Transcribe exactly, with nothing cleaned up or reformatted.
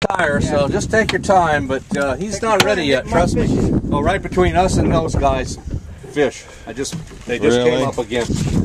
tire, so just take your time, but uh, he's not ready yet, trust me. Oh, right between us and those guys, fish. I just, they just Really? came up again.